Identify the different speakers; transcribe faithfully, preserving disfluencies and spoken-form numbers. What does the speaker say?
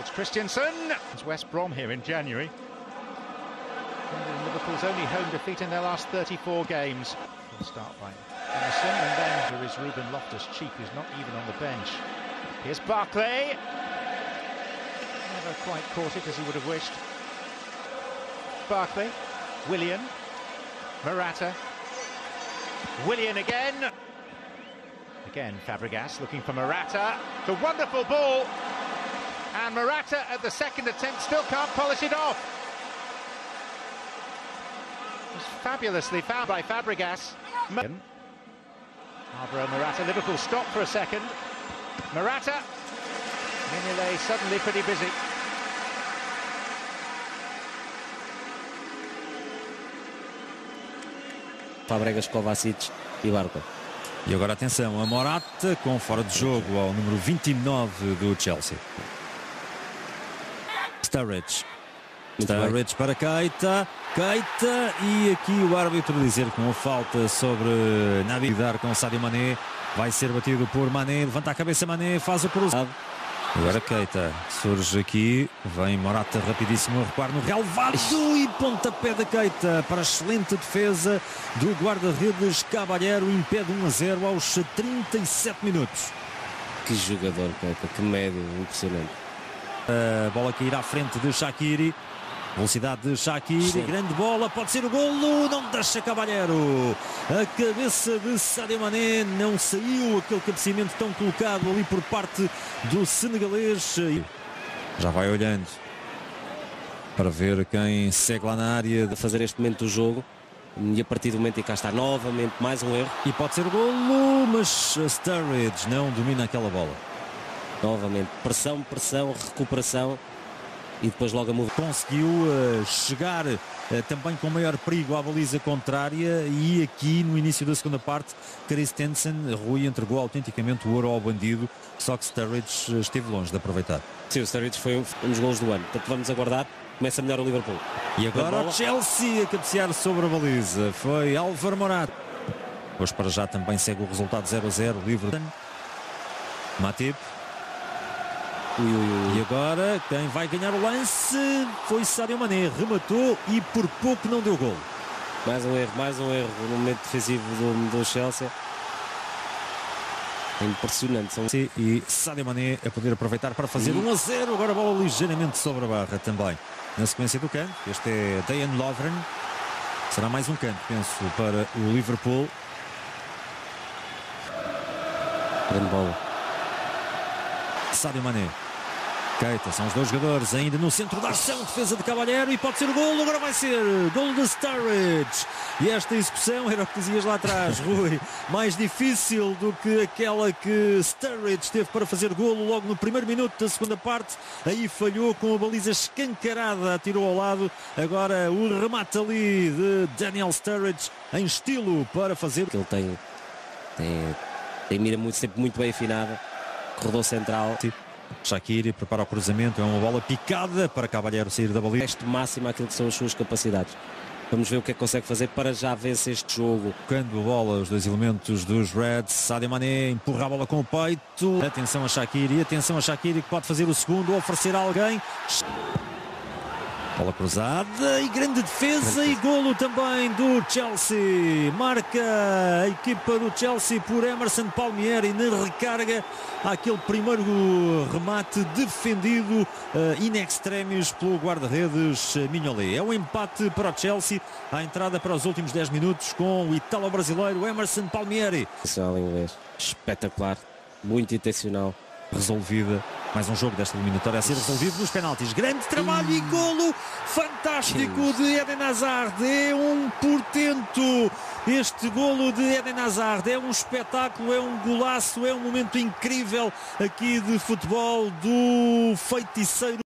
Speaker 1: It's Christensen. It's West Brom here in January. And Liverpool's only home defeat in their last thirty-four games. We'll start by Emerson, and then there is Ruben Loftus-Cheek, who's not even on the bench. Here's Barkley. Never quite caught it as he would have wished. Barkley, Willian, Morata, Willian again. Again, Fabregas looking for Morata. It's a wonderful ball. And Morata at the second attempt still can't polish it off. It was fabulously fouled by Fabregas. Alvaro Morata, Liverpool stopped for a second. Morata. Mignolet suddenly pretty busy.
Speaker 2: Fabregas, Kovacic e Barco.
Speaker 3: E agora atenção, a Morata com fora de jogo ao número vinte e nove do Chelsea. Sturridge. Sturridge para Keita. Keita e aqui o árbitro dizer que não falta sobre Naby. Dar com Sadio Mané. Vai ser batido por Mané. Levanta a cabeça Mané, faz o cruzado. Agora Keita surge aqui, vem Morata rapidíssimo a recuar no relevado e pontapé da Keita para a excelente defesa do guarda-redes Caballero, impede um a zero aos trinta e sete minutos.
Speaker 2: Que jogador, Keita, que médio, impressionante.
Speaker 3: A bola que irá à frente de Shaqiri, velocidade de Shaqiri, grande bola, pode ser o golo, não deixa Caballero. A cabeça de Sadio Mané, não saiu aquele cabeceamento tão colocado ali por parte do senegalês. Já vai olhando para ver quem segue lá na área.
Speaker 2: De fazer este momento do jogo e a partir do momento em que cá está novamente mais um erro.
Speaker 3: E pode ser o golo, mas Sturridge não domina aquela bola.
Speaker 2: Novamente, pressão, pressão, recuperação. E depois logo a move.
Speaker 3: Conseguiu uh, chegar uh, também com maior perigo à baliza contrária e aqui no início da segunda parte Christensen, Rui entregou autenticamente o ouro ao bandido, só que Sturridge esteve longe de aproveitar.
Speaker 2: Sim, o Sturridge foi um, um dos golos do ano, portanto vamos aguardar, começa melhor o Liverpool.
Speaker 3: E agora o Chelsea a cabecear sobre a baliza, foi Alvaro Morata. Hoje para já também segue o resultado zero a zero, Liverpool. Matip.
Speaker 2: Ui, ui, ui.
Speaker 3: E agora quem vai ganhar o lance foi Sadio Mané, rematou e por pouco não deu gol.
Speaker 2: Mais um erro, mais um erro no momento defensivo do, do Chelsea. É impressionante. São...
Speaker 3: E Sadio Mané a poder aproveitar para fazer um a zero, agora a bola ligeiramente sobre a barra também. Na sequência do canto, este é Dejan Lovren, será mais um canto, penso, para o Liverpool.
Speaker 2: Grande bola.
Speaker 3: Sadio Mané, Keita, são os dois jogadores ainda no centro da ação, defesa de Caballero e pode ser o golo, agora vai ser golo de Sturridge. E esta execução era o que dizias lá atrás, Rui, mais difícil do que aquela que Sturridge teve para fazer golo logo no primeiro minuto da segunda parte. Aí falhou com a baliza escancarada, atirou ao lado. Agora o remate ali de Daniel Sturridge em estilo para fazer.
Speaker 2: Ele tem, tem, tem mira muito, sempre muito bem afinada. Corredor central.
Speaker 3: Shaqiri prepara o cruzamento, é uma bola picada para Caballero sair da baliza.
Speaker 2: Este máximo aquilo que são as suas capacidades. Vamos ver o que é que consegue fazer para já vencer este jogo.
Speaker 3: Tocando a bola, os dois elementos dos Reds. Sadio Mané empurra a bola com o peito. Atenção a Shaqiri, atenção a Shaqiri que pode fazer o segundo, oferecer a alguém. Bola cruzada e grande defesa e golo também do Chelsea. Marca a equipa do Chelsea por Emerson Palmieri na recarga aquele primeiro remate defendido uh, in extremis pelo guarda-redes Mignolet. É um empate para o Chelsea, à entrada para os últimos dez minutos com o italo-brasileiro Emerson Palmieri.
Speaker 2: Intencional em inglês, espetacular, muito intencional.
Speaker 3: Resolvida, mais um jogo desta eliminatória a ser resolvido nos penaltis. Grande trabalho e golo fantástico de Eden Hazard. É um portento este golo de Eden Hazard. É um espetáculo, é um golaço, é um momento incrível aqui de futebol do feiticeiro.